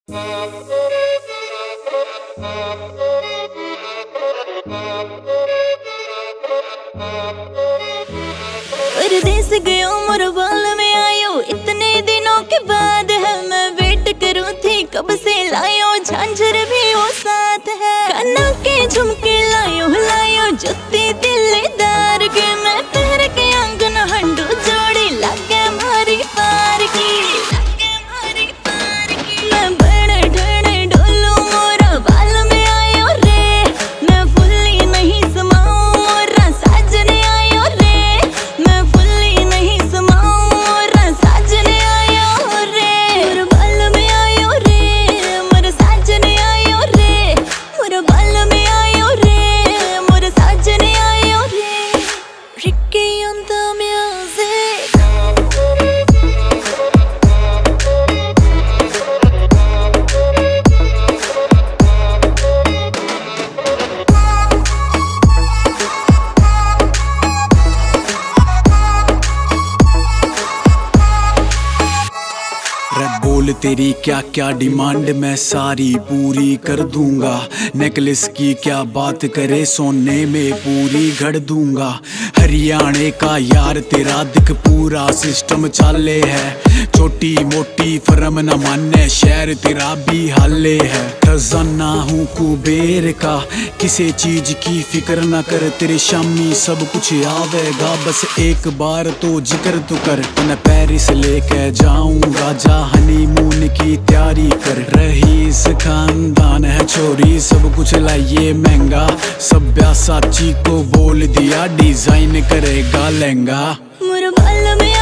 परदेस गयो मोर बाल में आयो, इतने दिनों के बाद है। मैं वेट करूँ थी कब से लायो, झांझर भी वो साथ है। काना के झुमके लायो लायो, जुत्ती दिलदार के। मैं पहर के आंगन हंडू जोड़ी, लागे मारी पार की। मैं बड़े ढड़े डोलू मोरा बाल में आयो रे। मैं फुल्ली नहीं समाऊं मोरा साजने आयो रे। मैं फुल्ली नहीं समाऊं मोरा साजने आयो रे। मोर बाल में आयो रे, मोर साजने आयो रे। मोर बाल में आयो रे, मोर साजने आयो रे। Ricky on the music. बोल तेरी क्या क्या डिमांड, मैं सारी पूरी कर दूंगा। नेकलेस की क्या बात करे, सोने में पूरी गढ़ दूंगा। हरियाणे का यार तेरा दिख, पूरा सिस्टम चाले है। छोटी मोटी फर्म न माने, शहर तेरा भी हाले है। खजाना हूँ कुबेर का, किसी चीज की फिक्र न कर। तेरे शामी सब कुछ आवेगा, बस एक बार तो जिक्र तो कर। मैं पेरिस लेके जाऊंगा, जा हनीमून की तैयारी कर। रईस खानदान है छोरी, सब कुछ लाइए महंगा। सभ्या साची को बोल दिया, डिजाइन करेगा लहंगा। मोर बाल में